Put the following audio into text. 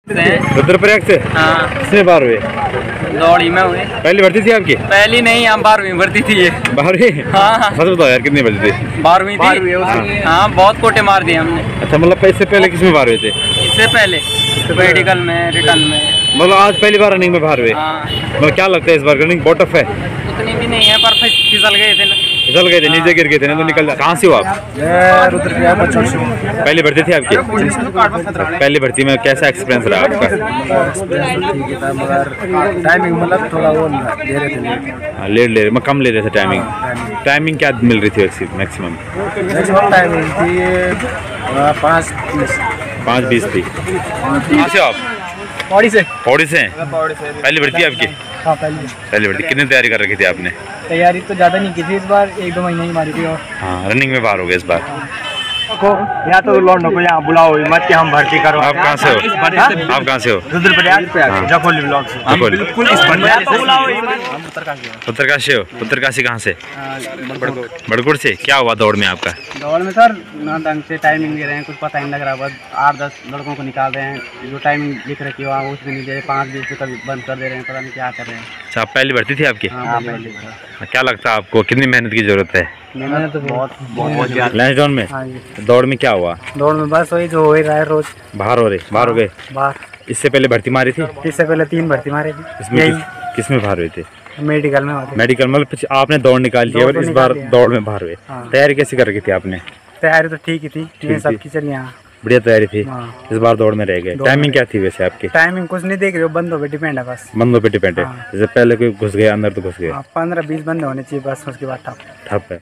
रुद्रप्रयाग से? हाँ। कितने बार हुए? दौड़ी में हुए। पहली भर्ती थी आपकी? पहली नहीं, हम 12वीं भर्ती थी ये। 12वीं? हाँ। सच बताओ यार, कितनी भर्ती थी? 12वीं थी। हाँ, बहुत कोटे मार दिए हमने। अच्छा, मतलब इससे पहले किसमें बाहर हुए थे? इससे पहले मेडिकल में, रिटर्न में। मतलब आज पहली बार रनिंग में बाहर हुए? हाँ। मतलब क्या लगता है इस बार रनिंग बहुत टफ है? उतनी भी नहीं है, पर फिसल गए थे ना। फिसल गए थे, नीचे गिर गए थे ना, तो निकल। कहाँ से हो आप? मैं रुद्रप्रयाग बच्चों से। पहली भर्ती थी आपकी? पहली भर्ती में कैसा एक्सपीरियंस रहा आपका? ठीक था, मगर टाइमिंग मतलब थोड़ा वो ले रहे थे। लेट ले रहे, कम ले रहे थे टाइमिंग। टाइमिंग क्या मिल रही थी मैक्सिमम? टाइमिंग थी 5:20 थी। कहाँ से हो आप? पौड़ी से। पौड़ी से? पहली भर्ती आपकी? हाँ, पहली भर्ती। कितनी तैयारी कर रखी थी आपने? तैयारी तो ज़्यादा नहीं की थी इस बार, 1-2 महीने ही मारी थी। और हाँ, रनिंग में बाहर हो गए इस बार। या तो लौंडों को यहाँ बुलाओ मत कि हम भर्ती करो। आप कहाँ से हो? आप कहाँ से हो? रुद्रप्रयाग जखोली ब्लॉक से। बिल्कुल उत्तरकाशी हो? उत्तरकाशी कहाँ से? बड़गुड़ से। क्या हुआ दौड़ में आपका? दौड़ में सर ना ढंग से टाइमिंग दे रहे हैं, कुछ पता नहीं लग रहा। बस 8-10 लड़कों को निकाल रहे हैं, जो टाइमिंग लिख रखी है वहाँ उसमें नहीं दे रहे। 5:20 से कभी बंद कर दे रहे हैं, पता नहीं क्या कर रहे हैं। अच्छा, आप पहली भर्ती थी आपकी? हाँ, पहली बार। क्या लगता है आपको, कितनी मेहनत की जरूरत है? मैंने तो बहुत लंच डाउन में? हाँ जी। दौड़ में क्या हुआ? दौड़ में बस वही जो हो ही रहा है रोज। बाहर हो गए? बाहर। इससे पहले भर्ती मारी थी? इससे पहले 3 भर्ती मारे थी। इसमें किसमें बाहर हुए थे? मेडिकल में होते। मेडिकल। मतलब आपने दौड़ निकाल ली और इस बार दौड़ में बाहर हुए। तैयारी कैसे कर रखी थी आपने? तैयारी तो ठीक ही थी, सबकी चल यहाँ बढ़िया तैयारी थी। हाँ। इस बार दौड़ में रह गए। टाइमिंग क्या थी वैसे आपकी? टाइमिंग कुछ नहीं देख रहे हो, बंदों पे डिपेंड है बस। बंदों पे डिपेंड है। जैसे पहले कोई घुस गया अंदर तो घुस गया। 15-20 बंदे होने चाहिए बस, उसके बाद ठप ठप है।